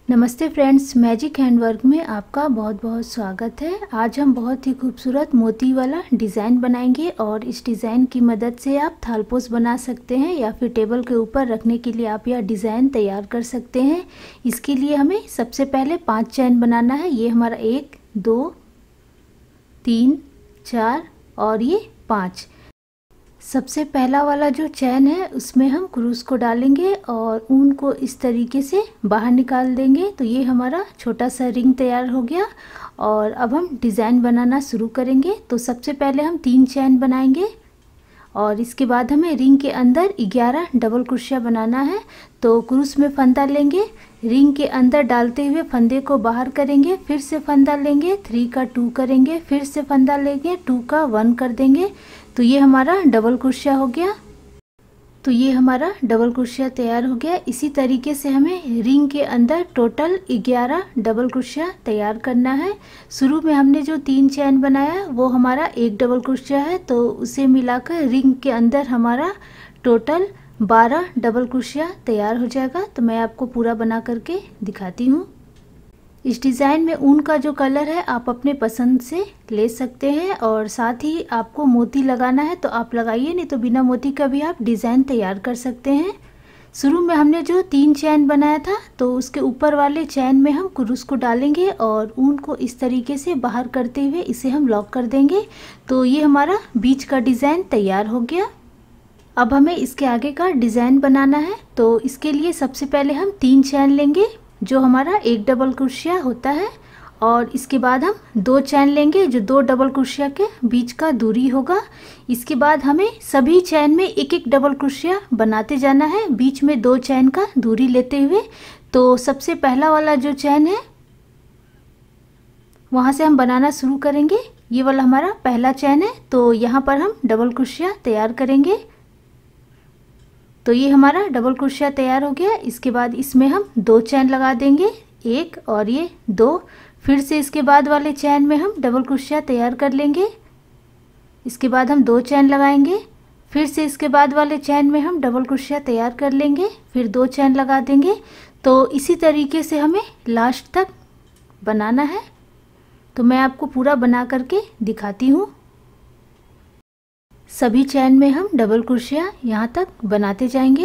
नमस्ते friends, magic handwork में आपका बहुत बहुत स्वागत है। आज हम बहुत ही खूबसूरत मोती वाला डिज़ाइन बनाएंगे और इस डिज़ाइन की मदद से आप थालपोस बना सकते हैं या फिर टेबल के ऊपर रखने के लिए आप यह डिज़ाइन तैयार कर सकते हैं। इसके लिए हमें सबसे पहले 5 चैन बनाना है। ये हमारा 1 2 3 4 और ये 5। सबसे पहला वाला जो चैन है उसमें हम क्रूस को डालेंगे और ऊन को इस तरीके से बाहर निकाल देंगे। तो ये हमारा छोटा सा रिंग तैयार हो गया और अब हम डिज़ाइन बनाना शुरू करेंगे। तो सबसे पहले हम 3 चैन बनाएंगे और इसके बाद हमें रिंग के अंदर 11 डबल क्रोशिया बनाना है। तो क्रूस में फंदा लेंगे, रिंग के अंदर डालते हुए फंदे को बाहर करेंगे, फिर से फंदा लेंगे, 3 का 2 करेंगे, फिर से फंदा लेंगे, 2 का 1 कर देंगे। तो ये हमारा डबल क्रोशिया हो गया। तो ये हमारा डबल क्रोशिया तैयार हो गया। इसी तरीके से हमें रिंग के अंदर टोटल 11 डबल क्रोशिया तैयार करना है। शुरू में हमने जो 3 चैन बनाया वो हमारा 1 डबल क्रोशिया है, तो उसे मिलाकर रिंग के अंदर हमारा टोटल 12 डबल क्रोशिया तैयार हो जाएगा। तो मैं आपको पूरा बना करके दिखाती हूँ। इस डिज़ाइन में ऊन का जो कलर है आप अपने पसंद से ले सकते हैं और साथ ही आपको मोती लगाना है तो आप लगाइए, नहीं तो बिना मोती का भी आप डिज़ाइन तैयार कर सकते हैं। शुरू में हमने जो 3 चैन बनाया था तो उसके ऊपर वाले चैन में हम क्रूस को डालेंगे और ऊन को इस तरीके से बाहर करते हुए इसे हम लॉक कर देंगे। तो ये हमारा बीच का डिज़ाइन तैयार हो गया। अब हमें इसके आगे का डिज़ाइन बनाना है। तो इसके लिए सबसे पहले हम 3 चैन लेंगे जो हमारा 1 डबल क्रोशिया होता है और इसके बाद हम 2 चैन लेंगे जो 2 डबल क्रोशिया के बीच का दूरी होगा। इसके बाद हमें सभी चैन में 1-1 डबल क्रोशिया बनाते जाना है, बीच में 2 चैन का दूरी लेते हुए। तो सबसे पहला वाला जो चैन है वहाँ से हम बनाना शुरू करेंगे। ये वाला हमारा पहला चैन है, तो यहाँ पर हम डबल क्रोशिया तैयार करेंगे। तो ये हमारा डबल क्रोशिया तैयार हो गया। इसके बाद इसमें हम 2 चैन लगा देंगे, 1 और ये 2। फिर से इसके बाद वाले चैन में हम डबल क्रोशिया तैयार कर लेंगे। इसके बाद हम 2 चैन लगाएंगे, फिर से इसके बाद वाले चैन में हम डबल क्रोशिया तैयार कर लेंगे, फिर 2 चैन लगा देंगे। तो इसी तरीके से हमें लास्ट तक बनाना है। तो मैं आपको पूरा बना करके दिखाती हूँ। सभी चैन में हम डबल क्रोशिया यहाँ तक बनाते जाएंगे।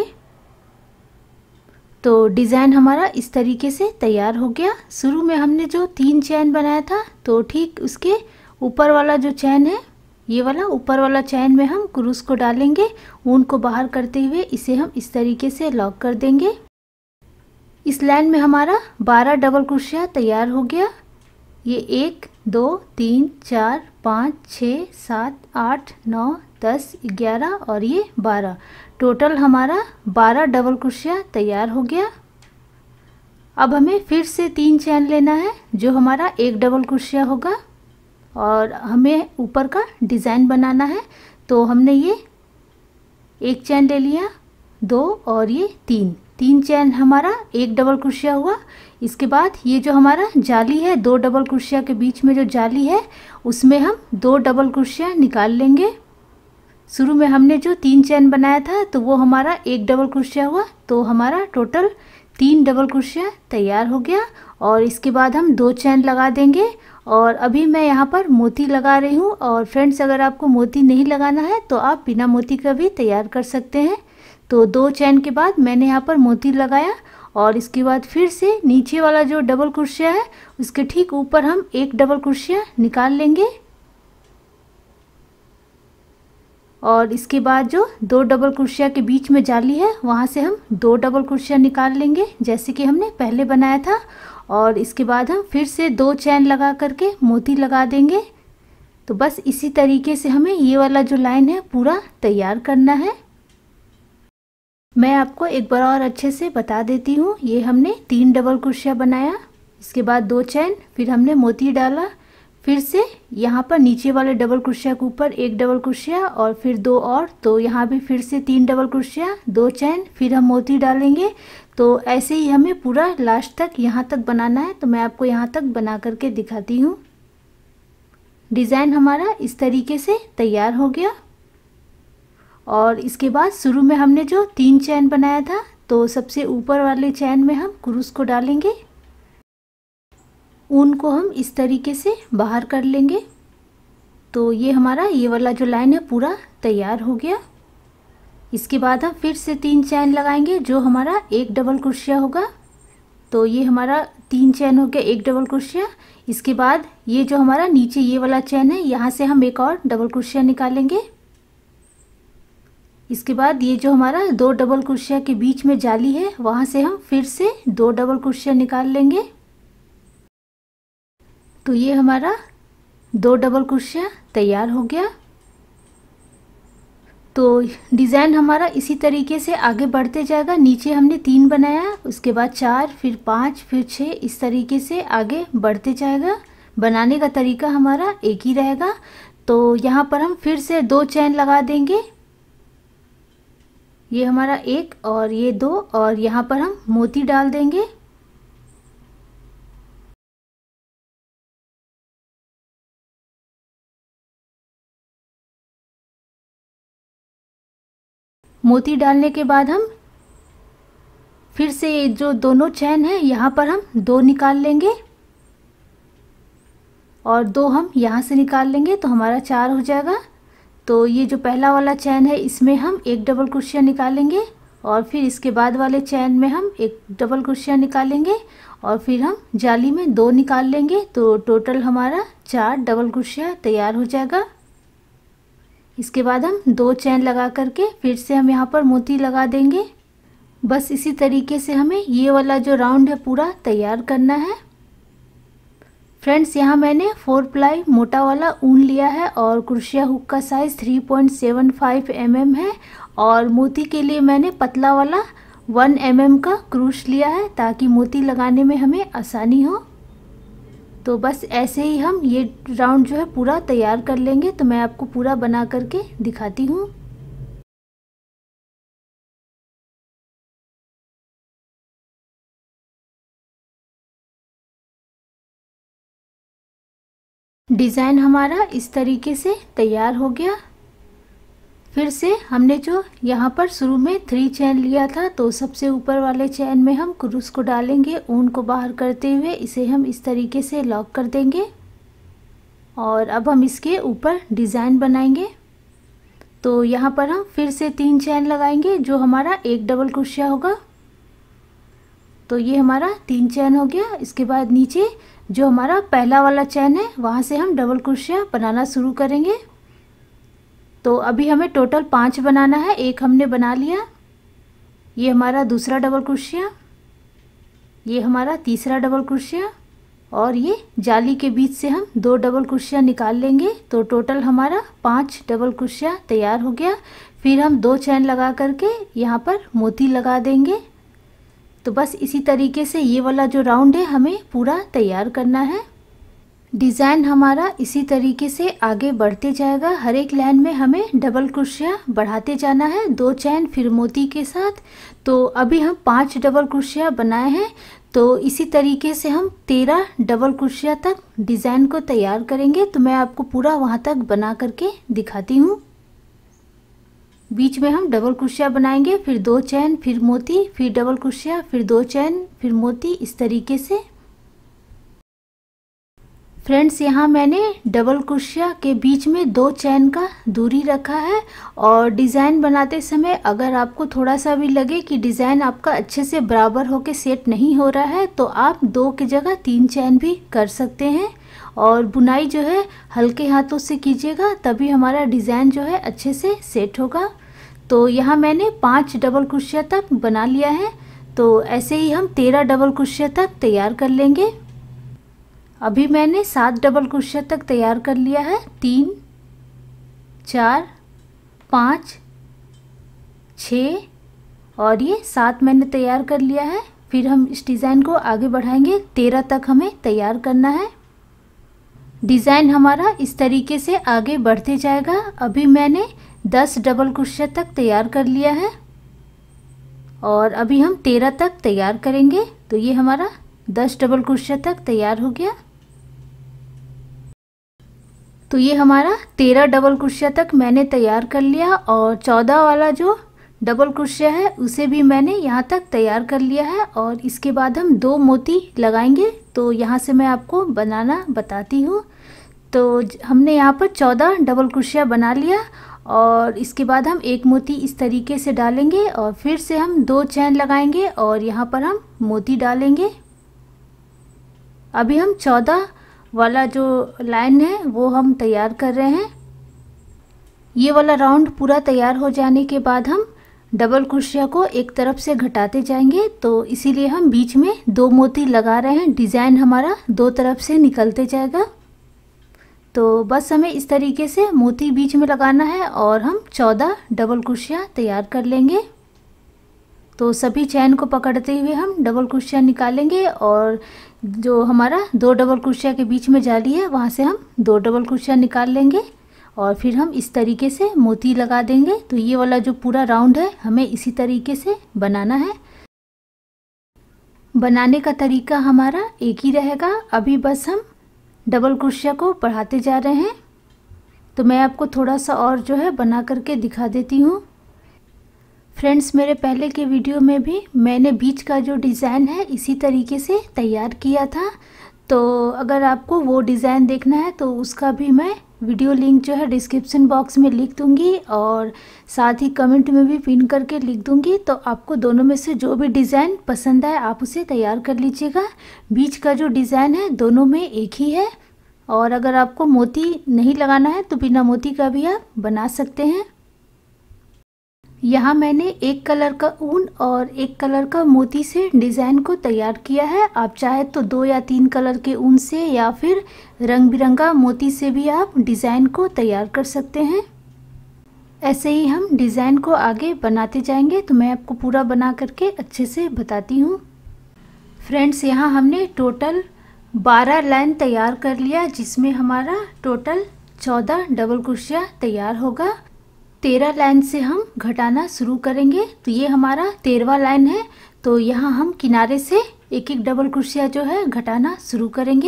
तो डिज़ाइन हमारा इस तरीके से तैयार हो गया। शुरू में हमने जो 3 चैन बनाया था तो ठीक उसके ऊपर वाला जो चैन है, ये वाला ऊपर वाला चैन में हम क्रूस को डालेंगे, ऊन को बाहर करते हुए इसे हम इस तरीके से लॉक कर देंगे। इस लाइन में हमारा 12 डबल क्रोशिया तैयार हो गया। ये 1 2 3 4 5 6 7 8 9 10 11 और ये 12, टोटल हमारा 12 डबल क्रोशिया तैयार हो गया। अब हमें फिर से 3 चैन लेना है जो हमारा 1 डबल क्रोशिया होगा और हमें ऊपर का डिज़ाइन बनाना है। तो हमने ये 1 चैन ले लिया, 2 और ये 3 चैन हमारा 1 डबल क्रोशिया हुआ। इसके बाद ये जो हमारा जाली है 2 डबल क्रोशिया के बीच में जो जाली है उसमें हम 2 डबल क्रोशिया निकाल लेंगे। शुरू में हमने जो 3 चैन बनाया था तो वो हमारा 1 डबल क्रोशिया हुआ, तो हमारा टोटल 3 डबल क्रोशिया तैयार हो गया। और इसके बाद हम 2 चैन लगा देंगे और अभी मैं यहाँ पर मोती लगा रही हूँ। और फ्रेंड्स, अगर आपको मोती नहीं लगाना है तो आप बिना मोती का भी तैयार कर सकते हैं। तो 2 चैन के बाद मैंने यहाँ पर मोती लगाया और इसके बाद फिर से नीचे वाला जो डबल क्रोशिया है उसके ठीक ऊपर हम 1 डबल क्रोशिया निकाल लेंगे और इसके बाद जो 2 डबल क्रोशिया के बीच में जाली है वहाँ से हम 2 डबल क्रोशिया निकाल लेंगे जैसे कि हमने पहले बनाया था। और इसके बाद हम फिर से 2 चैन लगा करके मोती लगा देंगे। तो बस इसी तरीके से हमें ये वाला जो लाइन है पूरा तैयार करना है। मैं आपको एक बार और अच्छे से बता देती हूँ। ये हमने 3 डबल क्रोशिया बनाया, इसके बाद 2 चैन, फिर हमने मोती डाला, फिर से यहाँ पर नीचे वाले डबल क्रोशिया के ऊपर 1 डबल क्रोशिया और फिर 2 और, तो यहाँ भी फिर से 3 डबल क्रोशिया, 2 चैन, फिर हम मोती डालेंगे। तो ऐसे ही हमें पूरा लास्ट तक यहाँ तक बनाना है। तो मैं आपको यहाँ तक बना करके दिखाती हूँ। डिज़ाइन हमारा इस तरीके से तैयार हो गया। और इसके बाद शुरू में हमने जो 3 चैन बनाया था तो सबसे ऊपर वाले चैन में हम क्रूस को डालेंगे ऊन को हम इस तरीके से बाहर कर लेंगे। तो ये हमारा ये वाला जो लाइन है पूरा तैयार हो गया। इसके बाद हम फिर से 3 चैन लगाएंगे जो हमारा एक डबल क्रोशिया होगा। तो ये हमारा 3 चैन हो गया, एक डबल क्रोशिया। इसके बाद ये जो हमारा नीचे ये वाला चैन है यहाँ से हम एक और डबल क्रोशिया निकालेंगे। इसके बाद ये जो हमारा 2 डबल क्रोशिया के बीच में जाली है वहाँ से हम फिर से 2 डबल क्रोशिया निकाल लेंगे। तो ये हमारा 2 डबल क्रोशिया तैयार हो गया। तो डिज़ाइन हमारा इसी तरीके से आगे बढ़ते जाएगा। नीचे हमने 3 बनाया, उसके बाद 4, फिर 5, फिर 6, इस तरीके से आगे बढ़ते जाएगा। बनाने का तरीका हमारा एक ही रहेगा। तो यहाँ पर हम फिर से 2 चैन लगा देंगे। ये हमारा 1 और ये 2, और यहाँ पर हम मोती डाल देंगे। मोती डालने के बाद हम फिर से ये जो दोनों चैन है यहाँ पर हम 2 निकाल लेंगे और 2 हम यहाँ से निकाल लेंगे, तो हमारा 4 हो जाएगा। तो ये जो पहला वाला चैन है इसमें हम एक डबल क्रोशिया निकालेंगे और फिर इसके बाद वाले चैन में हम एक डबल क्रोशिया निकालेंगे और फिर हम जाली में 2 निकाल लेंगे। तो टोटल हमारा 4 डबल क्रोशिया तैयार हो जाएगा। इसके बाद हम 2 चैन लगा करके फिर से हम यहाँ पर मोती लगा देंगे। बस इसी तरीके से हमें ये वाला जो राउंड है पूरा तैयार करना है। फ्रेंड्स, यहाँ मैंने 4 प्लाई मोटा वाला ऊन लिया है और क्रोशिया हुक का साइज़ 3.75 mm है और मोती के लिए मैंने पतला वाला 1 mm का क्रूश लिया है ताकि मोती लगाने में हमें आसानी हो। तो बस ऐसे ही हम ये राउंड जो है पूरा तैयार कर लेंगे। तो मैं आपको पूरा बना करके दिखाती हूँ। डिज़ाइन हमारा इस तरीके से तैयार हो गया। फिर से हमने जो यहाँ पर शुरू में 3 चैन लिया था, तो सबसे ऊपर वाले चैन में हम क्रूस को डालेंगे, ऊन को बाहर करते हुए इसे हम इस तरीके से लॉक कर देंगे और अब हम इसके ऊपर डिज़ाइन बनाएंगे। तो यहाँ पर हम फिर से 3 चैन लगाएंगे जो हमारा एक डबल क्रोशिया होगा। तो ये हमारा 3 चैन हो गया। इसके बाद नीचे जो हमारा पहला वाला चैन है वहाँ से हम डबल क्रोशिया बनाना शुरू करेंगे। तो अभी हमें टोटल 5 बनाना है, एक हमने बना लिया। ये हमारा दूसरा डबल क्रोशिया, ये हमारा तीसरा डबल क्रोशिया और ये जाली के बीच से हम 2 डबल क्रोशिया निकाल लेंगे। तो टोटल हमारा 5 डबल क्रोशिया तैयार हो गया। फिर हम 2 चैन लगा करके यहाँ पर मोती लगा देंगे। तो बस इसी तरीके से ये वाला जो राउंड है हमें पूरा तैयार करना है। डिज़ाइन हमारा इसी तरीके से आगे बढ़ते जाएगा। हर एक लाइन में हमें डबल क्रोशिया बढ़ाते जाना है, 2 चैन फिर मोती के साथ। तो अभी हम 5 डबल क्रोशिया बनाए हैं। तो इसी तरीके से हम 13 डबल क्रोशिया तक डिज़ाइन को तैयार करेंगे। तो मैं आपको पूरा वहाँ तक बना करके दिखाती हूँ। बीच में हम डबल क्रोशिया बनाएंगे, फिर 2 चैन फिर मोती, फिर डबल क्रोशिया, फिर 2 चैन फिर मोती, इस तरीके से। फ्रेंड्स, यहाँ मैंने डबल क्रोशिया के बीच में 2 चैन का दूरी रखा है और डिज़ाइन बनाते समय अगर आपको थोड़ा सा भी लगे कि डिज़ाइन आपका अच्छे से बराबर होके सेट नहीं हो रहा है तो आप 2 की जगह 3 चैन भी कर सकते हैं। और बुनाई जो है हल्के हाथों से कीजिएगा, तभी हमारा डिज़ाइन जो है अच्छे से सेट होगा। तो यहाँ मैंने 5 डबल क्रोशिया तक बना लिया है। तो ऐसे ही हम 13 डबल क्रोशिया तक तैयार कर लेंगे। अभी मैंने 7 डबल क्रोशिया तक तैयार कर लिया है। 3, 4, 5, 6 और ये 7 मैंने तैयार कर लिया है। फिर हम इस डिज़ाइन को आगे बढ़ाएंगे, 13 तक हमें तैयार करना है। डिज़ाइन हमारा इस तरीके से आगे बढ़ते जाएगा। अभी मैंने 10 डबल क्रोशिया तक तैयार कर लिया है और अभी हम 13 तक तैयार करेंगे। तो ये हमारा 10 डबल क्रोशिया तक तैयार हो गया। तो ये हमारा 13 डबल क्रोशिया तक मैंने तैयार कर लिया और 14 वाला जो डबल क्रोशिया है उसे भी मैंने यहाँ तक तैयार कर लिया है। और इसके बाद हम 2 मोती लगाएंगे तो यहाँ से मैं आपको बनाना बताती हूँ। तो हमने यहाँ पर 14 डबल क्रोशिया बना लिया और इसके बाद हम एक मोती इस तरीके से डालेंगे और फिर से हम 2 चैन लगाएंगे और यहाँ पर हम मोती डालेंगे। अभी हम 14 वाला जो लाइन है वो हम तैयार कर रहे हैं। ये वाला राउंड पूरा तैयार हो जाने के बाद हम डबल क्रोशिया को एक तरफ से घटाते जाएंगे, तो इसीलिए हम बीच में 2 मोती लगा रहे हैं। डिज़ाइन हमारा 2 तरफ से निकलते जाएगा। तो बस हमें इस तरीके से मोती बीच में लगाना है और हम 14 डबल क्रोशिया तैयार कर लेंगे। तो सभी चैन को पकड़ते हुए हम डबल क्रोशिया निकालेंगे और जो हमारा 2 डबल क्रोशिया के बीच में जाली है वहाँ से हम 2 डबल क्रोशिया निकाल लेंगे और फिर हम इस तरीके से मोती लगा देंगे। तो ये वाला जो पूरा राउंड है हमें इसी तरीके से बनाना है। बनाने का तरीका हमारा एक ही रहेगा। अभी बस हम डबल क्रोशिया को बढ़ाते जा रहे हैं। तो मैं आपको थोड़ा सा और जो है बना करके दिखा देती हूँ। फ्रेंड्स, मेरे पहले के वीडियो में भी मैंने बीच का जो डिज़ाइन है इसी तरीके से तैयार किया था। तो अगर आपको वो डिज़ाइन देखना है तो उसका भी मैं वीडियो लिंक जो है डिस्क्रिप्शन बॉक्स में लिख दूंगी और साथ ही कमेंट में भी पिन करके लिख दूंगी। तो आपको दोनों में से जो भी डिज़ाइन पसंद आए आप उसे तैयार कर लीजिएगा। बीच का जो डिज़ाइन है दोनों में एक ही है और अगर आपको मोती नहीं लगाना है तो बिना मोती का भी आप बना सकते हैं। यहाँ मैंने एक कलर का ऊन और एक कलर का मोती से डिज़ाइन को तैयार किया है। आप चाहे तो 2 या 3 कलर के ऊन से या फिर रंग बिरंगा मोती से भी आप डिज़ाइन को तैयार कर सकते हैं। ऐसे ही हम डिज़ाइन को आगे बनाते जाएंगे। तो मैं आपको पूरा बना करके अच्छे से बताती हूँ। फ्रेंड्स, यहाँ हमने टोटल 12 लाइन तैयार कर लिया, जिसमें हमारा टोटल 14 डबल क्रोशिया तैयार होगा। 13 लाइन से हम घटाना शुरू करेंगे। तो ये हमारा 13वां लाइन है। तो यहाँ हम किनारे से एक एक डबल क्रोशिया जो है घटाना शुरू करेंगे।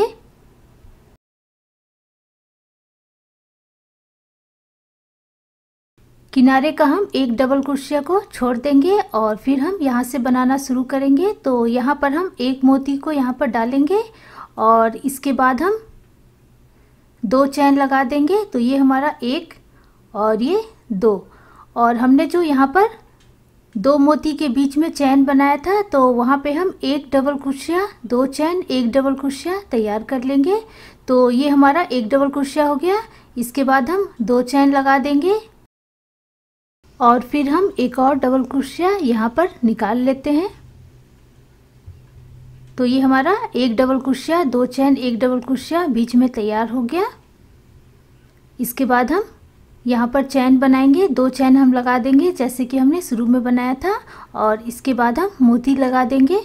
किनारे का हम एक डबल क्रोशिया को छोड़ देंगे और फिर हम यहाँ से बनाना शुरू करेंगे। तो यहाँ पर हम एक मोती को यहाँ पर डालेंगे और इसके बाद हम 2 चैन लगा देंगे। तो ये हमारा 1 और ये 2, और हमने जो यहाँ पर 2 मोती के बीच में चैन बनाया था तो वहाँ पे हम 1 double crochet, 2 chain, 1 double crochet तैयार कर लेंगे। तो ये हमारा 1 डबल क्रोशिया हो गया। इसके बाद हम 2 चैन लगा देंगे और फिर हम एक और डबल क्रोशिया यहाँ पर निकाल लेते हैं। तो ये हमारा 1 double crochet, 2 chain, 1 double crochet बीच में तैयार हो गया। इसके बाद हम यहाँ पर चैन बनाएंगे। 2 चैन हम लगा देंगे जैसे कि हमने शुरू में बनाया था और इसके बाद हम मोती लगा देंगे।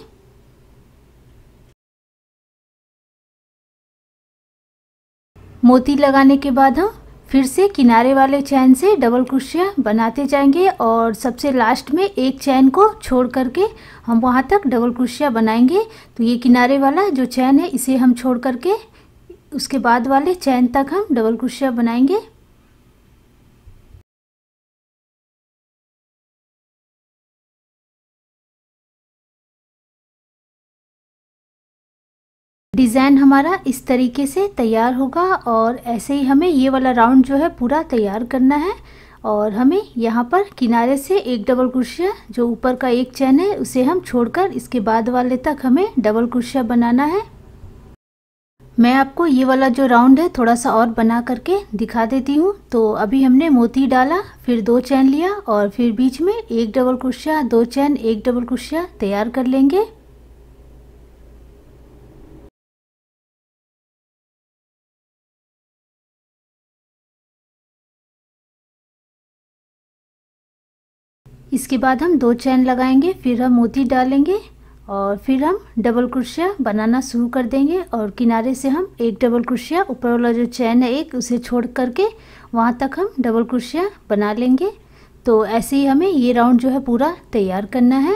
मोती लगाने के बाद हम फिर से किनारे वाले चैन से डबल क्रोशिया बनाते जाएंगे और सबसे लास्ट में एक चैन को छोड़ करके हम वहाँ तक डबल क्रोशिया बनाएंगे। तो ये किनारे वाला जो चैन है इसे हम छोड़ करके उसके बाद वाले चैन तक हम डबल क्रोशिया बनाएंगे। डिज़ाइन हमारा इस तरीके से तैयार होगा और ऐसे ही हमें ये वाला राउंड जो है पूरा तैयार करना है। और हमें यहाँ पर किनारे से एक डबल क्रोशिया, जो ऊपर का एक चैन है उसे हम छोड़कर इसके बाद वाले तक हमें डबल क्रोशिया बनाना है। मैं आपको ये वाला जो राउंड है थोड़ा सा और बना करके दिखा देती हूँ। तो अभी हमने मोती डाला, फिर 2 चैन लिया और फिर बीच में एक डबल क्रोशिया, 2 चैन, एक डबल क्रोशिया तैयार कर लेंगे। इसके बाद हम 2 चैन लगाएंगे, फिर हम मोती डालेंगे और फिर हम डबल क्रोशिया बनाना शुरू कर देंगे और किनारे से हम एक डबल क्रोशिया, ऊपर वाला जो चैन है एक, उसे छोड़ करके वहाँ तक हम डबल क्रोशिया बना लेंगे। तो ऐसे ही हमें ये राउंड जो है पूरा तैयार करना है।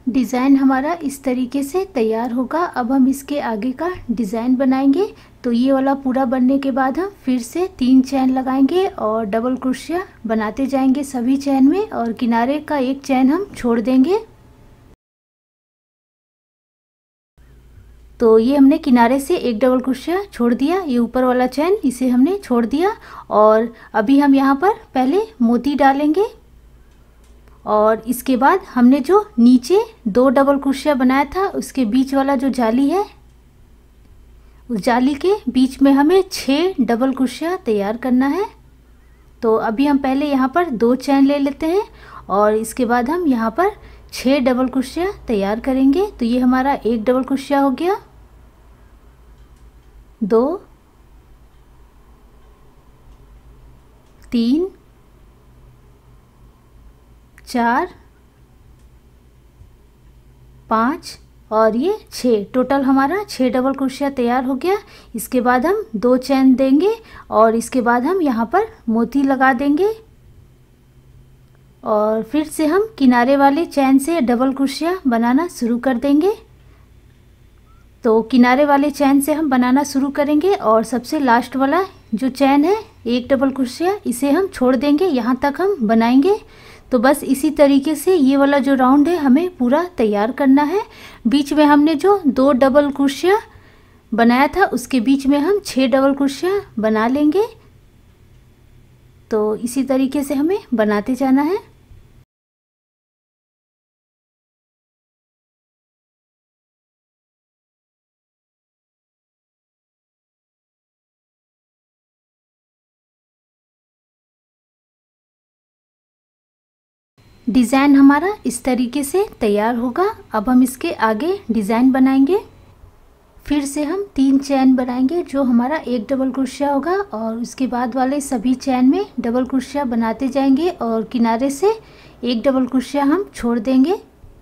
डिज़ाइन हमारा इस तरीके से तैयार होगा। अब हम इसके आगे का डिज़ाइन बनाएंगे। तो ये वाला पूरा बनने के बाद हम फिर से 3 चैन लगाएंगे और डबल क्रोशिया बनाते जाएंगे सभी चैन में, और किनारे का एक चैन हम छोड़ देंगे। तो ये हमने किनारे से एक डबल क्रोशिया छोड़ दिया, ये ऊपर वाला चैन इसे हमने छोड़ दिया। और अभी हम यहाँ पर पहले मोती डालेंगे, और इसके बाद हमने जो नीचे 2 डबल क्रोशिया बनाया था उसके बीच वाला जो जाली है, उस जाली के बीच में हमें 6 डबल क्रोशिया तैयार करना है। तो अभी हम पहले यहाँ पर 2 चैन ले लेते हैं और इसके बाद हम यहाँ पर 6 डबल क्रोशिया तैयार करेंगे। तो ये हमारा एक डबल क्रोशिया हो गया, 2, 3, 4, 5 और ये 6, टोटल हमारा 6 डबल क्रोशिया तैयार हो गया। इसके बाद हम 2 चैन देंगे और इसके बाद हम यहाँ पर मोती लगा देंगे, और फिर से हम किनारे वाले चैन से डबल क्रोशिया बनाना शुरू कर देंगे। तो किनारे वाले चैन से हम बनाना शुरू करेंगे और सबसे लास्ट वाला जो चैन है एक डबल क्रोशिया, इसे हम छोड़ देंगे, यहाँ तक हम बनाएंगे। तो बस इसी तरीके से ये वाला जो राउंड है हमें पूरा तैयार करना है। बीच में हमने जो 2 डबल क्रोशिया बनाया था उसके बीच में हम 6 डबल क्रोशिया बना लेंगे। तो इसी तरीके से हमें बनाते जाना है। डिज़ाइन हमारा इस तरीके से तैयार होगा। अब हम इसके आगे डिज़ाइन बनाएंगे। फिर से हम 3 चैन बनाएंगे जो हमारा एक डबल क्रोशिया होगा, और उसके बाद वाले सभी चैन में डबल क्रोशिया बनाते जाएंगे और किनारे से एक डबल क्रोशिया हम छोड़ देंगे,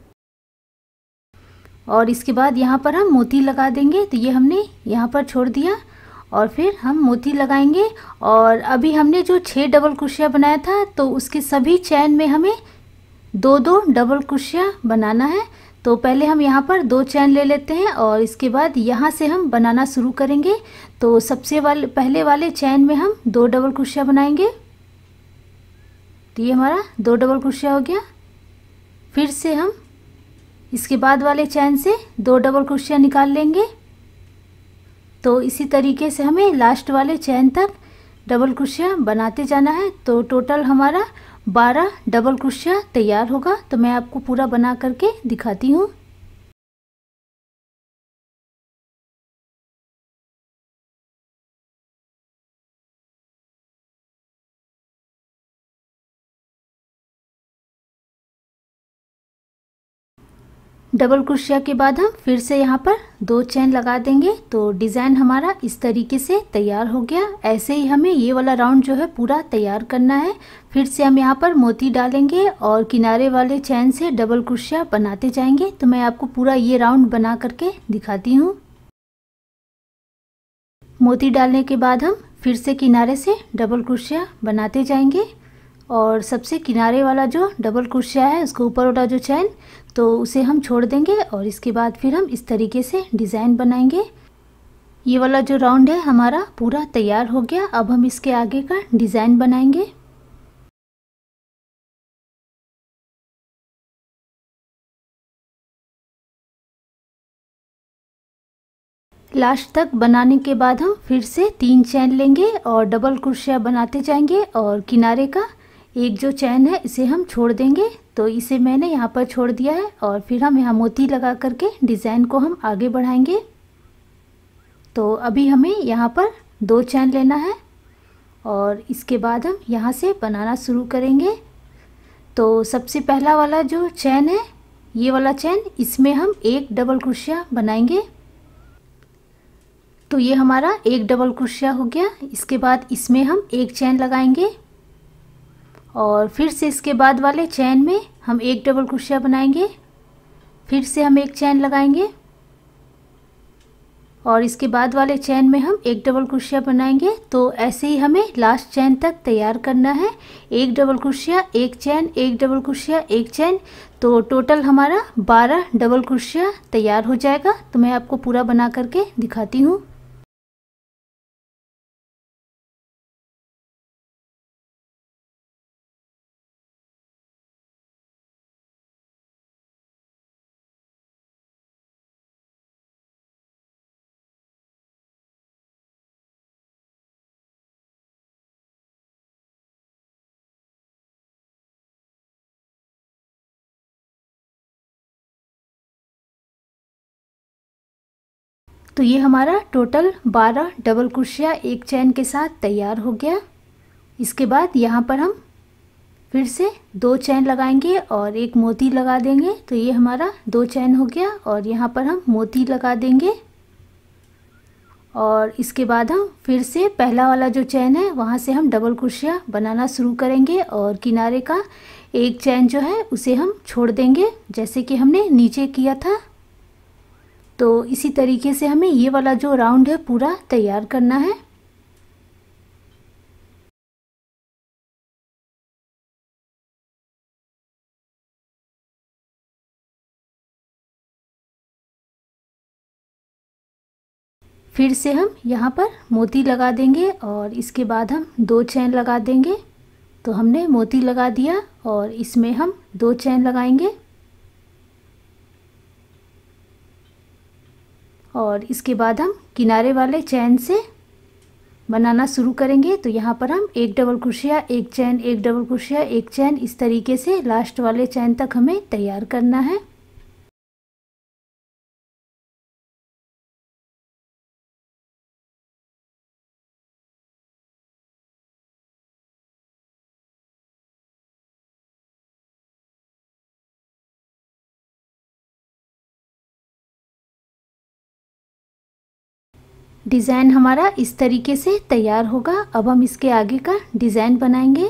और इसके बाद यहाँ पर हम मोती लगा देंगे। तो ये हमने यहाँ पर छोड़ दिया और फिर हम मोती लगाएंगे। और अभी हमने जो 6 डबल क्रोशिया बनाया था तो उसके सभी चैन में हमें 2-2 डबल क्रोशिया बनाना है। तो पहले हम यहाँ पर 2 चैन ले लेते हैं और इसके बाद यहाँ से हम बनाना शुरू करेंगे। तो सबसे पहले वाले चैन में हम 2 डबल क्रोशिया बनाएंगे। तो ये हमारा 2 डबल क्रोशिया हो गया। फिर से हम इसके बाद वाले चैन से 2 डबल क्रोशिया निकाल लेंगे। तो इसी तरीके से हमें लास्ट वाले चैन तक डबल क्रोशिया बनाते जाना है। तो टोटल हमारा 12 डबल क्रोशिया तैयार होगा। तो मैं आपको पूरा बना करके दिखाती हूँ। डबल क्रोशिया के बाद हम फिर से यहाँ पर 2 चैन लगा देंगे। तो डिज़ाइन हमारा इस तरीके से तैयार हो गया। ऐसे ही हमें ये वाला राउंड जो है पूरा तैयार करना है। फिर से हम यहाँ पर मोती डालेंगे और किनारे वाले चैन से डबल क्रोशिया बनाते जाएंगे। तो मैं आपको पूरा ये राउंड बना करके दिखाती हूँ। मोती डालने के बाद हम फिर से किनारे से डबल क्रोशिया बनाते जाएंगे, और सबसे किनारे वाला जो डबल क्रोशिया है उसके ऊपर वाला जो चैन, तो उसे हम छोड़ देंगे। और इसके बाद फिर हम इस तरीके से डिज़ाइन बनाएंगे। ये वाला जो राउंड है हमारा पूरा तैयार हो गया। अब हम इसके आगे का डिज़ाइन बनाएंगे। लास्ट तक बनाने के बाद हम फिर से 3 चैन लेंगे और डबल क्रोशिया बनाते जाएंगे, और किनारे का एक जो चैन है इसे हम छोड़ देंगे। तो इसे मैंने यहाँ पर छोड़ दिया है, और फिर हम यहाँ मोती लगा करके डिज़ाइन को हम आगे बढ़ाएंगे। तो अभी हमें यहाँ पर 2 चैन लेना है और इसके बाद हम यहाँ से बनाना शुरू करेंगे। तो सबसे पहला वाला जो चैन है, ये वाला चैन, इसमें हम एक डबल क्रोशिया बनाएंगे। तो ये हमारा एक डबल क्रोशिया हो गया। इसके बाद इसमें हम एक चैन लगाएंगे, और फिर से इसके बाद वाले चैन में हम एक डबल क्रोशिया बनाएंगे। फिर से हम एक चैन लगाएंगे और इसके बाद वाले चैन में हम एक डबल क्रोशिया बनाएंगे। तो ऐसे ही हमें लास्ट चैन तक तैयार करना है। एक डबल क्रोशिया, एक चैन, एक डबल क्रोशिया, एक चैन, तो टोटल हमारा 12 डबल क्रोशिया तैयार हो जाएगा। तो मैं आपको पूरा बना करके दिखाती हूँ। तो ये हमारा टोटल 12 डबल क्रोशिया एक चैन के साथ तैयार हो गया। इसके बाद यहाँ पर हम फिर से 2 चैन लगाएंगे और एक मोती लगा देंगे। तो ये हमारा 2 चैन हो गया और यहाँ पर हम मोती लगा देंगे। और इसके बाद हम फिर से पहला वाला जो चैन है वहाँ से हम डबल क्रोशिया बनाना शुरू करेंगे और किनारे का एक चैन जो है उसे हम छोड़ देंगे, जैसे कि हमने नीचे किया था। तो इसी तरीके से हमें ये वाला जो राउंड है पूरा तैयार करना है। फिर से हम यहाँ पर मोती लगा देंगे और इसके बाद हम 2 चैन लगा देंगे। तो हमने मोती लगा दिया और इसमें हम 2 चैन लगाएंगे और इसके बाद हम किनारे वाले चैन से बनाना शुरू करेंगे। तो यहाँ पर हम एक डबल क्रोशिया, एक चैन, एक डबल क्रोशिया, एक चैन, इस तरीके से लास्ट वाले चैन तक हमें तैयार करना है। डिज़ाइन हमारा इस तरीके से तैयार होगा। अब हम इसके आगे का डिज़ाइन बनाएंगे।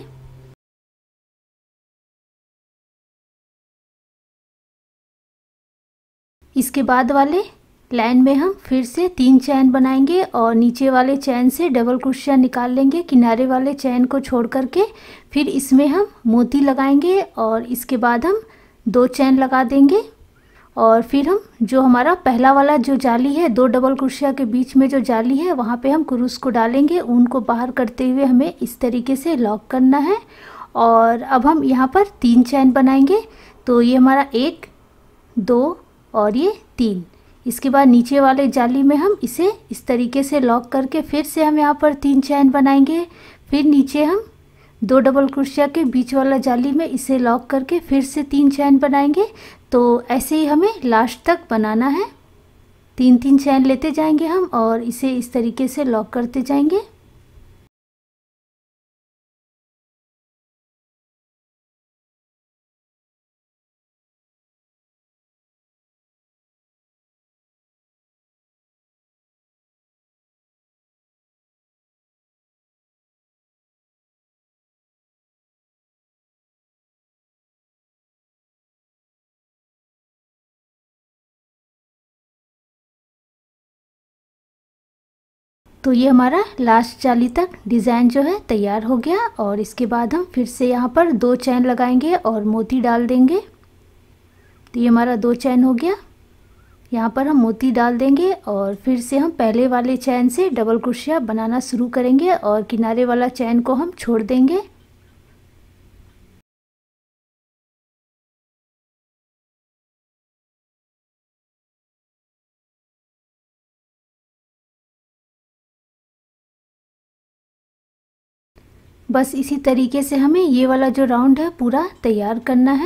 इसके बाद वाले लाइन में हम फिर से 3 चैन बनाएंगे और नीचे वाले चैन से डबल क्रोशिया निकाल लेंगे किनारे वाले चैन को छोड़ करके। फिर इसमें हम मोती लगाएंगे और इसके बाद हम 2 चैन लगा देंगे और फिर हम जो हमारा पहला वाला जो जाली है, 2 डबल क्रोशिया के बीच में जो जाली है वहाँ पे हम क्रूस को डालेंगे। ऊन को बाहर करते हुए हमें इस तरीके से लॉक करना है। और अब हम यहाँ पर 3 चैन बनाएंगे। तो ये हमारा 1, 2 और ये 3। इसके बाद नीचे वाले जाली में हम इसे इस तरीके से लॉक करके फिर से हम यहाँ पर 3 चैन बनाएंगे। फिर नीचे हम 2 डबल क्रोशिया के बीच वाला जाली में इसे लॉक करके फिर से 3 चैन बनाएंगे। तो ऐसे ही हमें लास्ट तक बनाना है। 3-3 चैन लेते जाएंगे हम और इसे इस तरीके से लॉक करते जाएंगे। तो ये हमारा लास्ट जाली तक डिज़ाइन जो है तैयार हो गया। और इसके बाद हम फिर से यहाँ पर 2 चैन लगाएंगे और मोती डाल देंगे। तो ये हमारा 2 चैन हो गया। यहाँ पर हम मोती डाल देंगे और फिर से हम पहले वाले चैन से डबल क्रोशिया बनाना शुरू करेंगे और किनारे वाला चैन को हम छोड़ देंगे। बस इसी तरीके से हमें ये वाला जो राउंड है पूरा तैयार करना है।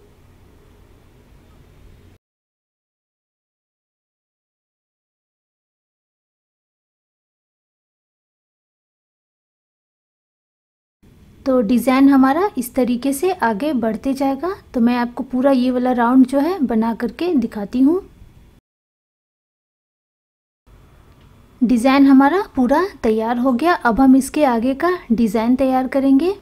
तो डिज़ाइन हमारा इस तरीके से आगे बढ़ते जाएगा। तो मैं आपको पूरा ये वाला राउंड जो है बना करके दिखाती हूँ। डिज़ाइन हमारा पूरा तैयार हो गया। अब हम इसके आगे का डिज़ाइन तैयार करेंगे।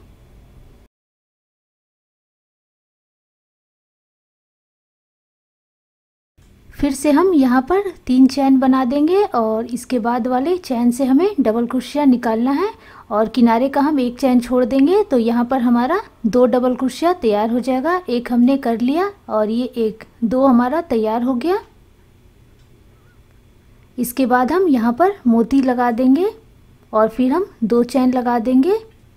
फिर से हम यहाँ पर 3 चैन बना देंगे और इसके बाद वाले चैन से हमें डबल क्रोशिया निकालना है और किनारे का हम एक चैन छोड़ देंगे। तो यहाँ पर हमारा 2 डबल क्रोशिया तैयार हो जाएगा। एक हमने कर लिया और ये 2 हमारा तैयार हो गया। इसके बाद हम यहाँ पर मोती लगा देंगे और फिर हम 2 चैन लगा देंगे।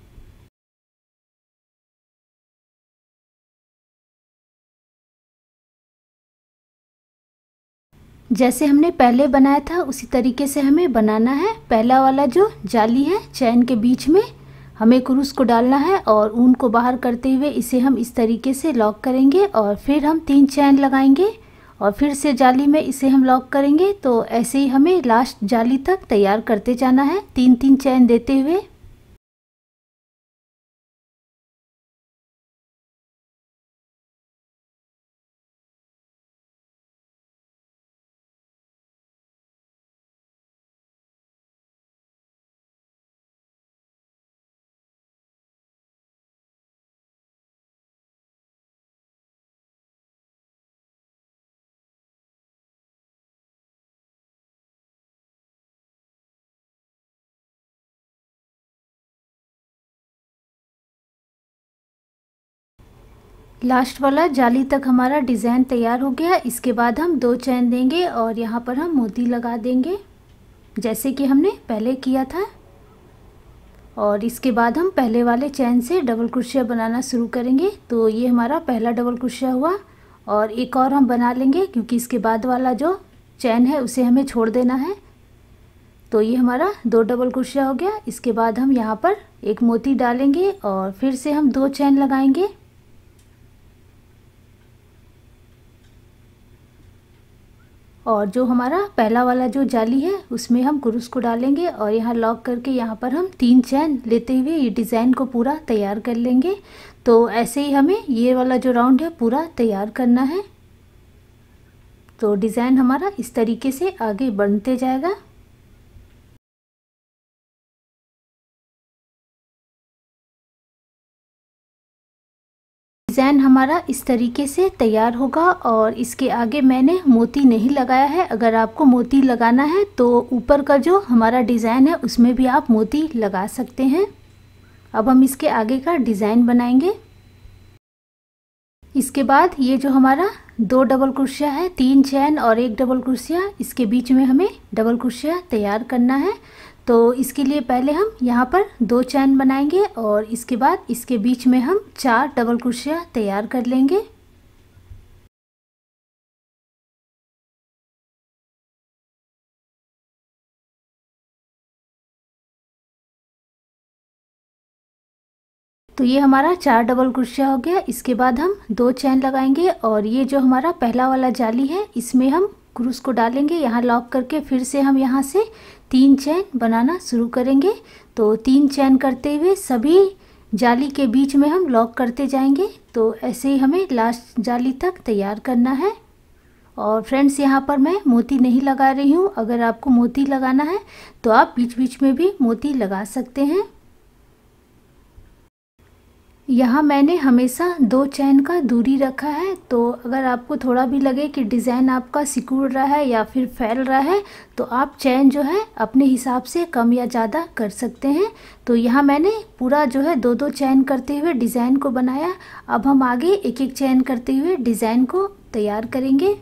जैसे हमने पहले बनाया था उसी तरीके से हमें बनाना है। पहला वाला जो जाली है चैन के बीच में हमें क्रूस को डालना है और ऊन को बाहर करते हुए इसे हम इस तरीके से लॉक करेंगे और फिर हम 3 चैन लगाएंगे और फिर से जाली में इसे हम लॉक करेंगे। तो ऐसे ही हमें लास्ट जाली तक तैयार करते जाना है 3-3 चैन देते हुए। लास्ट वाला जाली तक हमारा डिज़ाइन तैयार हो गया। इसके बाद हम 2 चैन देंगे और यहाँ पर हम मोती लगा देंगे जैसे कि हमने पहले किया था। और इसके बाद हम पहले वाले चैन से डबल क्रोशिया बनाना शुरू करेंगे। तो ये हमारा पहला डबल क्रोशिया हुआ और एक और हम बना लेंगे क्योंकि इसके बाद वाला जो चैन है उसे हमें छोड़ देना है। तो ये हमारा 2 डबल क्रोशिया हो गया। इसके बाद हम यहाँ पर एक मोती डालेंगे और फिर से हम 2 चैन लगाएंगे और जो हमारा पहला वाला जो जाली है उसमें हम क्रूस को डालेंगे और यहाँ लॉक करके यहाँ पर हम 3 चैन लेते हुए ये डिज़ाइन को पूरा तैयार कर लेंगे। तो ऐसे ही हमें ये वाला जो राउंड है पूरा तैयार करना है। तो डिज़ाइन हमारा इस तरीके से आगे बढ़ते जाएगा। डिज़ाइन हमारा इस तरीके से तैयार होगा और इसके आगे मैंने मोती नहीं लगाया है। अगर आपको मोती लगाना है तो ऊपर का जो हमारा डिज़ाइन है उसमें भी आप मोती लगा सकते हैं। अब हम इसके आगे का डिज़ाइन बनाएंगे। इसके बाद ये जो हमारा 2 डबल क्रोशिया है, 3 चैन और 1 डबल क्रोशिया, इसके बीच में हमें डबल क्रोशिया तैयार करना है। तो इसके लिए पहले हम यहाँ पर 2 चैन बनाएंगे और इसके बाद इसके बीच में हम 4 डबल क्रोशिया तैयार कर लेंगे। तो ये हमारा 4 डबल क्रोशिया हो गया। इसके बाद हम 2 चैन लगाएंगे और ये जो हमारा पहला वाला जाली है इसमें हम क्रूस को डालेंगे, यहाँ लॉक करके फिर से हम यहाँ से 3 चैन बनाना शुरू करेंगे। तो 3 चैन करते हुए सभी जाली के बीच में हम लॉक करते जाएंगे। तो ऐसे ही हमें लास्ट जाली तक तैयार करना है। और फ्रेंड्स यहाँ पर मैं मोती नहीं लगा रही हूँ। अगर आपको मोती लगाना है तो आप बीच बीच में भी मोती लगा सकते हैं। यहाँ मैंने हमेशा 2 चैन का दूरी रखा है। तो अगर आपको थोड़ा भी लगे कि डिज़ाइन आपका सिकुड़ रहा है या फिर फैल रहा है तो आप चैन जो है अपने हिसाब से कम या ज़्यादा कर सकते हैं। तो यहाँ मैंने पूरा जो है 2-2 चैन करते हुए डिज़ाइन को बनाया। अब हम आगे एक एक चैन करते हुए डिज़ाइन को तैयार करेंगे।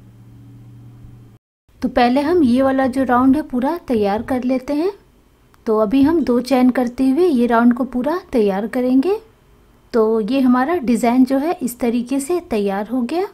तो पहले हम ये वाला जो राउंड है पूरा तैयार कर लेते हैं। तो अभी हम 2 चैन करते हुए ये राउंड को पूरा तैयार करेंगे। तो ये हमारा डिज़ाइन जो है इस तरीके से तैयार हो गया।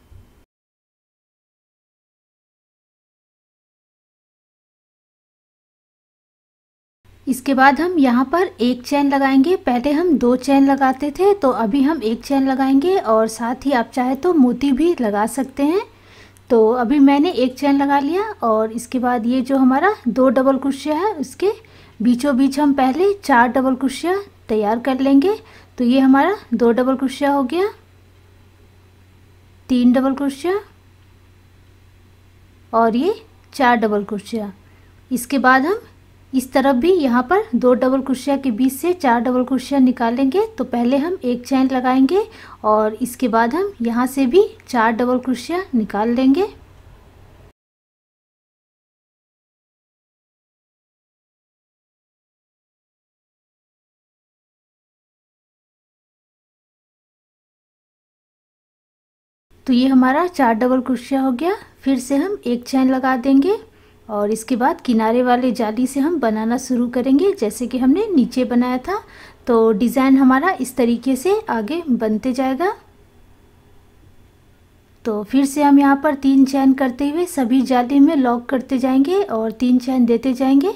इसके बाद हम यहाँ पर 1 चैन लगाएंगे। पहले हम 2 चैन लगाते थे तो अभी हम 1 चैन लगाएंगे और साथ ही आप चाहे तो मोती भी लगा सकते हैं। तो अभी मैंने 1 चैन लगा लिया और इसके बाद ये जो हमारा 2 डबल क्रोशिया है उसके बीचों बीच हम पहले 4 डबल क्रोशिया तैयार कर लेंगे। तो ये हमारा 2 डबल क्रोशिया हो गया, 3 डबल क्रोशिया और ये 4 डबल क्रोशिया। इसके बाद हम इस तरफ भी यहाँ पर 2 डबल क्रोशिया के बीच से 4 डबल क्रोशिया निकालेंगे। तो पहले हम 1 चैन लगाएंगे और इसके बाद हम यहाँ से भी 4 डबल क्रोशिया निकाल लेंगे। तो ये हमारा 4 डबल क्रोशिया हो गया। फिर से हम एक चैन लगा देंगे और इसके बाद किनारे वाले जाली से हम बनाना शुरू करेंगे जैसे कि हमने नीचे बनाया था। तो डिज़ाइन हमारा इस तरीके से आगे बनते जाएगा। तो फिर से हम यहाँ पर 3 चैन करते हुए सभी जाली में लॉक करते जाएंगे और 3 चैन देते जाएंगे।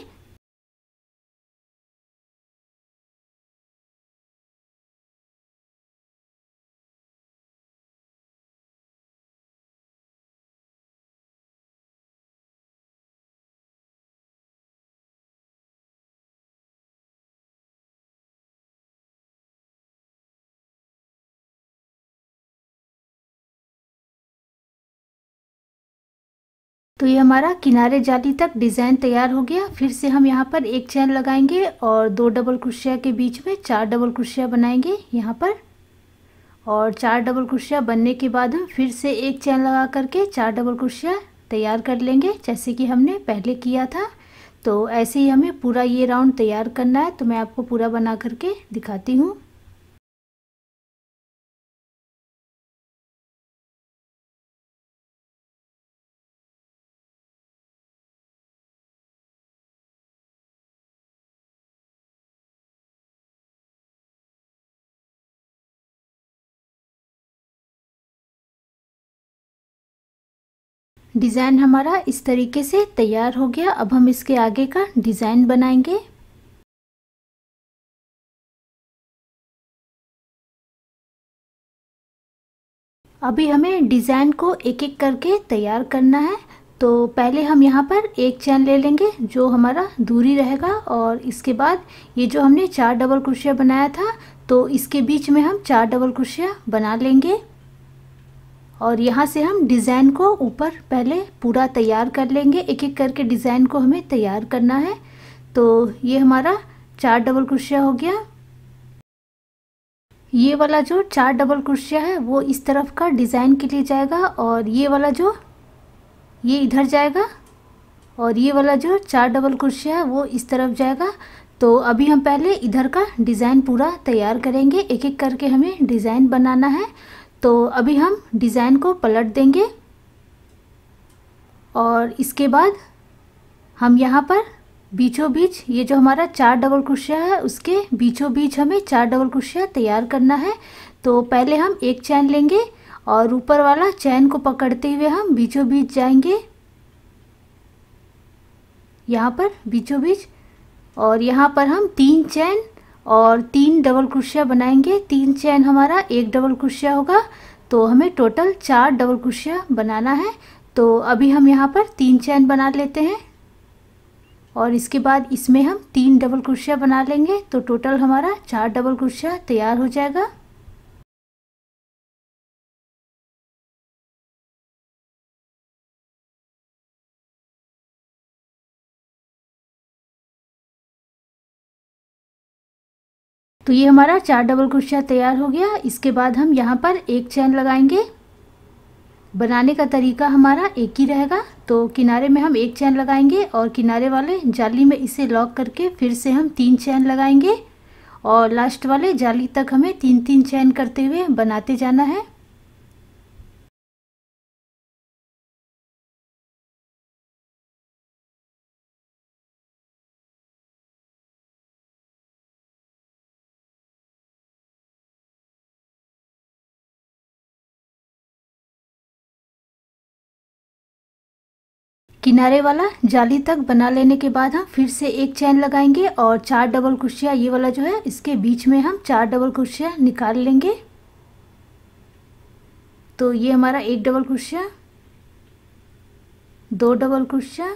तो ये हमारा किनारे जाली तक डिज़ाइन तैयार हो गया। फिर से हम यहाँ पर एक चैन लगाएंगे और 2 डबल क्रोशिया के बीच में 4 डबल क्रोशिया बनाएंगे यहाँ पर। और 4 डबल क्रोशिया बनने के बाद हम फिर से एक चैन लगा करके 4 डबल क्रोशिया तैयार कर लेंगे जैसे कि हमने पहले किया था। तो ऐसे ही हमें पूरा ये राउंड तैयार करना है। तो मैं आपको पूरा बना करके दिखाती हूँ। डिज़ाइन हमारा इस तरीके से तैयार हो गया। अब हम इसके आगे का डिज़ाइन बनाएंगे। अभी हमें डिज़ाइन को एक एक करके तैयार करना है। तो पहले हम यहाँ पर एक चैन ले लेंगे जो हमारा दूरी रहेगा और इसके बाद ये जो हमने 4 डबल क्रोशिया बनाया था तो इसके बीच में हम 4 डबल क्रोशिया बना लेंगे और यहाँ से हम डिज़ाइन को ऊपर पहले पूरा तैयार कर लेंगे। एक एक करके डिज़ाइन को हमें तैयार करना है। तो ये हमारा 4 डबल क्रोशिया हो गया। ये वाला जो 4 डबल क्रोशिया है वो इस तरफ का डिज़ाइन के लिए जाएगा और ये वाला जो ये इधर जाएगा और ये वाला जो 4 डबल क्रोशिया है वो इस तरफ जाएगा। तो अभी हम पहले इधर का डिज़ाइन पूरा तैयार करेंगे। एक एक करके हमें डिज़ाइन बनाना है। तो अभी हम डिज़ाइन को पलट देंगे और इसके बाद हम यहाँ पर बीचों बीच ये जो हमारा 4 डबल क्रोशिया है उसके बीचों बीच हमें 4 डबल क्रोशिया तैयार करना है। तो पहले हम एक चैन लेंगे और ऊपर वाला चैन को पकड़ते हुए हम बीचों बीच जाएंगे यहाँ पर बीचों बीच और यहाँ पर हम 3 चैन और 3 डबल क्रोशिया बनाएंगे। 3 चैन हमारा 1 डबल क्रोशिया होगा। तो हमें टोटल 4 डबल क्रोशिया बनाना है। तो अभी हम यहाँ पर 3 चैन बना लेते हैं और इसके बाद इसमें हम 3 डबल क्रोशिया बना लेंगे। तो टोटल हमारा 4 डबल क्रोशिया तैयार हो जाएगा। तो ये हमारा 4 डबल क्रोशिया तैयार हो गया। इसके बाद हम यहाँ पर एक चैन लगाएंगे। बनाने का तरीका हमारा एक ही रहेगा। तो किनारे में हम एक चैन लगाएंगे और किनारे वाले जाली में इसे लॉक करके फिर से हम 3 चैन लगाएंगे और लास्ट वाले जाली तक हमें 3-3 चैन करते हुए बनाते जाना है। किनारे वाला जाली तक बना लेने के बाद हम फिर से एक चैन लगाएंगे और 4 डबल क्रोशिया ये वाला जो है इसके बीच में हम 4 डबल क्रोशिया निकाल लेंगे। तो ये हमारा 1 double crochet, 2 double crochet,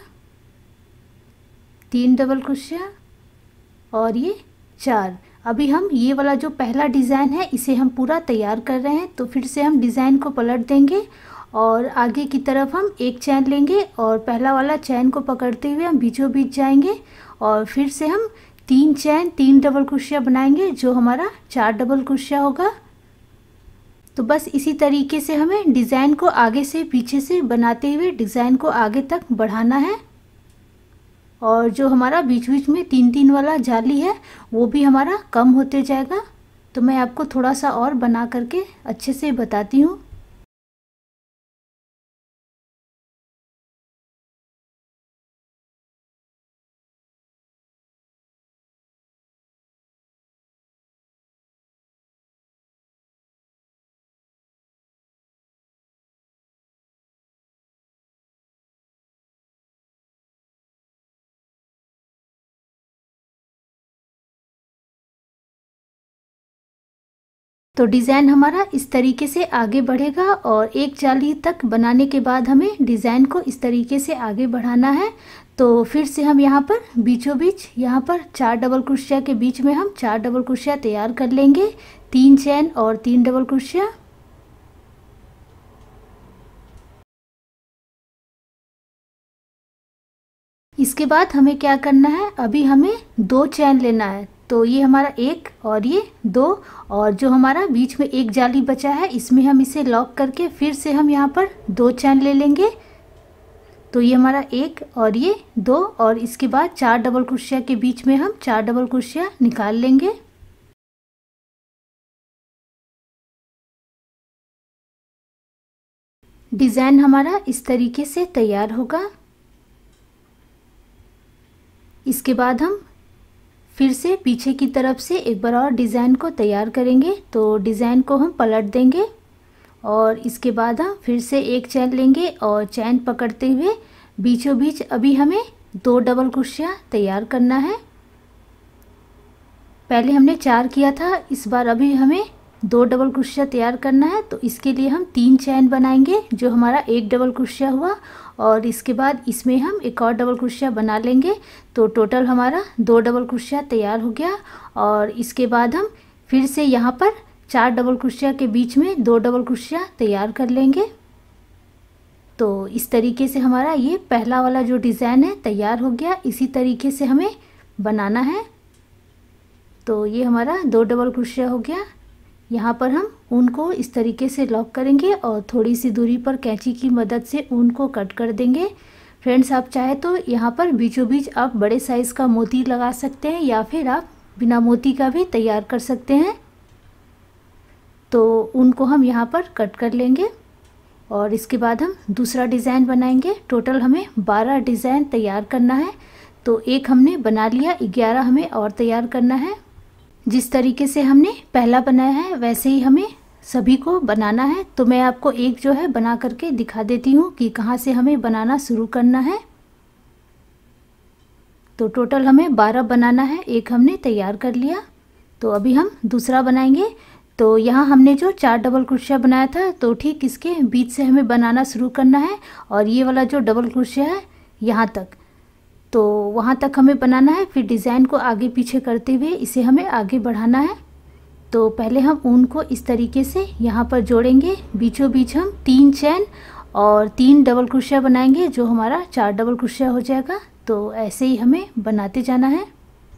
3 double crochet और ये 4। अभी हम ये वाला जो पहला डिज़ाइन है इसे हम पूरा तैयार कर रहे हैं। तो फिर से हम डिज़ाइन को पलट देंगे और आगे की तरफ हम एक चैन लेंगे और पहला वाला चैन को पकड़ते हुए हम बीचों बीच जाएंगे और फिर से हम 3 चैन 3 डबल क्रोशिया बनाएंगे जो हमारा 4 डबल क्रोशिया होगा। तो बस इसी तरीके से हमें डिज़ाइन को आगे से पीछे से बनाते हुए डिज़ाइन को आगे तक बढ़ाना है। और जो हमारा बीच बीच में 3-3 वाला जाली है वो भी हमारा कम होते जाएगा। तो मैं आपको थोड़ा सा और बना करके अच्छे से बताती हूँ। तो डिज़ाइन हमारा इस तरीके से आगे बढ़ेगा और एक जाली तक बनाने के बाद हमें डिज़ाइन को इस तरीके से आगे बढ़ाना है। तो फिर से हम यहाँ पर बीचों बीच यहाँ पर 4 डबल क्रोशिया के बीच में हम 4 डबल क्रोशिया तैयार कर लेंगे, 3 चेन और 3 डबल क्रोशिया। इसके बाद हमें क्या करना है, अभी हमें 2 चेन लेना है। तो ये हमारा 1 और ये 2, और जो हमारा बीच में एक जाली बचा है इसमें हम इसे लॉक करके फिर से हम यहाँ पर 2 चेन ले लेंगे। तो ये हमारा 1 और ये 2, और इसके बाद 4 डबल क्रोशिया के बीच में हम 4 डबल क्रोशिया निकाल लेंगे। डिज़ाइन हमारा इस तरीके से तैयार होगा। इसके बाद हम फिर से पीछे की तरफ से एक बार और डिज़ाइन को तैयार करेंगे। तो डिज़ाइन को हम पलट देंगे और इसके बाद हम फिर से एक चैन लेंगे और चैन पकड़ते हुए बीचों बीच अभी हमें 2 डबल क्रोशिया तैयार करना है। पहले हमने 4 किया था, इस बार अभी हमें 2 डबल क्रोशिया तैयार करना है। तो इसके लिए हम 3 चैन बनाएंगे, जो हमारा 1 डबल क्रोशिया हुआ, और इसके बाद इसमें हम एक और डबल क्रोशिया बना लेंगे। तो टोटल हमारा 2 डबल क्रोशिया तैयार हो गया। और इसके बाद हम फिर से यहाँ पर 4 डबल क्रोशिया के बीच में 2 डबल क्रोशिया तैयार कर लेंगे। तो इस तरीके से हमारा ये पहला वाला जो डिज़ाइन है तैयार हो गया। इसी तरीके से हमें बनाना है। तो ये हमारा 2 डबल क्रोशिया हो गया। यहाँ पर हम ऊन को इस तरीके से लॉक करेंगे और थोड़ी सी दूरी पर कैंची की मदद से ऊन को कट कर देंगे। फ्रेंड्स, आप चाहे तो यहाँ पर बीचों बीच आप बड़े साइज़ का मोती लगा सकते हैं, या फिर आप बिना मोती का भी तैयार कर सकते हैं। तो ऊन को हम यहाँ पर कट कर लेंगे और इसके बाद हम दूसरा डिज़ाइन बनाएंगे। टोटल हमें 12 डिज़ाइन तैयार करना है। तो एक हमने बना लिया, 11 हमें और तैयार करना है। जिस तरीके से हमने पहला बनाया है वैसे ही हमें सभी को बनाना है। तो मैं आपको एक जो है बना करके दिखा देती हूँ कि कहाँ से हमें बनाना शुरू करना है। तो टोटल हमें 12 बनाना है, एक हमने तैयार कर लिया। तो अभी हम दूसरा बनाएंगे। तो यहाँ हमने जो 4 डबल क्रोशिया बनाया था, तो ठीक इसके बीच से हमें बनाना शुरू करना है, और ये वाला जो डबल क्रोशिया है यहाँ तक, तो वहाँ तक हमें बनाना है। फिर डिज़ाइन को आगे पीछे करते हुए इसे हमें आगे बढ़ाना है। तो पहले हम ऊन को इस तरीके से यहाँ पर जोड़ेंगे, बीचों बीच हम 3 चैन और 3 डबल क्रोशिया बनाएंगे, जो हमारा 4 डबल क्रोशिया हो जाएगा। तो ऐसे ही हमें बनाते जाना है।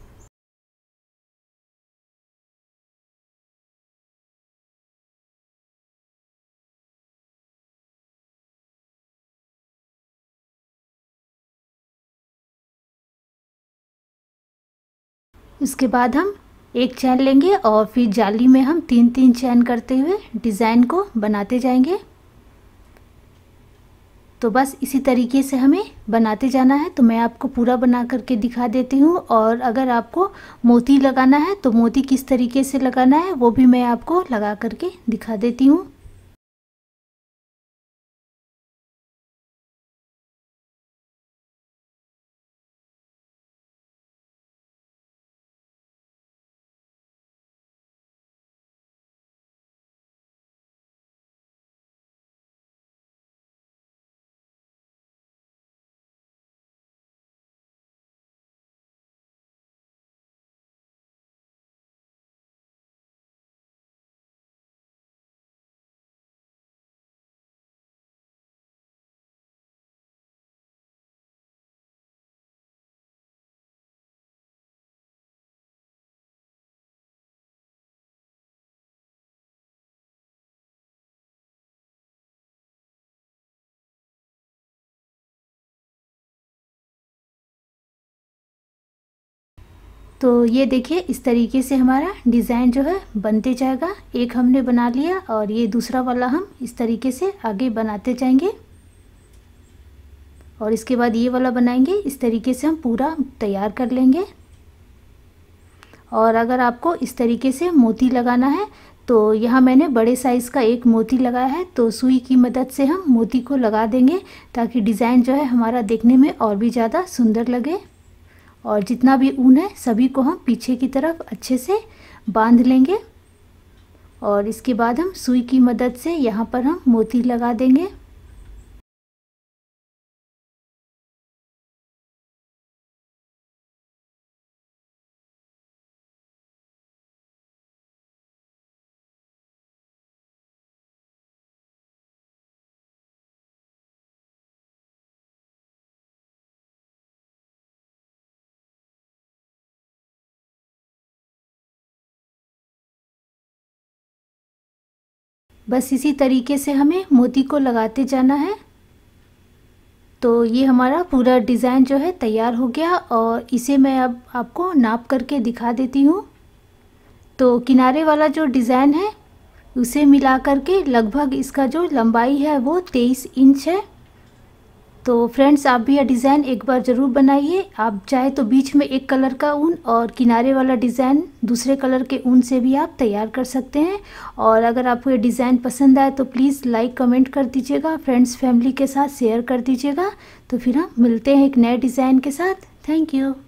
उसके बाद हम एक चैन लेंगे और फिर जाली में हम 3-3 चैन करते हुए डिज़ाइन को बनाते जाएंगे। तो बस इसी तरीके से हमें बनाते जाना है। तो मैं आपको पूरा बना करके दिखा देती हूँ, और अगर आपको मोती लगाना है तो मोती किस तरीके से लगाना है वो भी मैं आपको लगा करके दिखा देती हूँ। तो ये देखिए, इस तरीके से हमारा डिज़ाइन जो है बनते जाएगा। एक हमने बना लिया और ये दूसरा वाला हम इस तरीके से आगे बनाते जाएंगे, और इसके बाद ये वाला बनाएंगे। इस तरीके से हम पूरा तैयार कर लेंगे। और अगर आपको इस तरीके से मोती लगाना है तो यहाँ मैंने बड़े साइज़ का एक मोती लगाया है। तो सुई की मदद से हम मोती को लगा देंगे, ताकि डिज़ाइन जो है हमारा देखने में और भी ज़्यादा सुंदर लगे। और जितना भी ऊन है सभी को हम पीछे की तरफ अच्छे से बांध लेंगे। और इसके बाद हम सुई की मदद से यहाँ पर हम मोती लगा देंगे। बस इसी तरीके से हमें मोती को लगाते जाना है। तो ये हमारा पूरा डिज़ाइन जो है तैयार हो गया और इसे मैं अब आपको नाप करके दिखा देती हूँ। तो किनारे वाला जो डिज़ाइन है उसे मिला करके लगभग इसका जो लंबाई है वो 23 इंच है। तो फ्रेंड्स, आप भी यह डिज़ाइन एक बार ज़रूर बनाइए। आप चाहे तो बीच में एक कलर का ऊन और किनारे वाला डिज़ाइन दूसरे कलर के ऊन से भी आप तैयार कर सकते हैं। और अगर आपको ये डिज़ाइन पसंद आए तो प्लीज़ लाइक कमेंट कर दीजिएगा, फ्रेंड्स फैमिली के साथ शेयर कर दीजिएगा। तो फिर हम मिलते हैं एक नए डिज़ाइन के साथ। Thank you.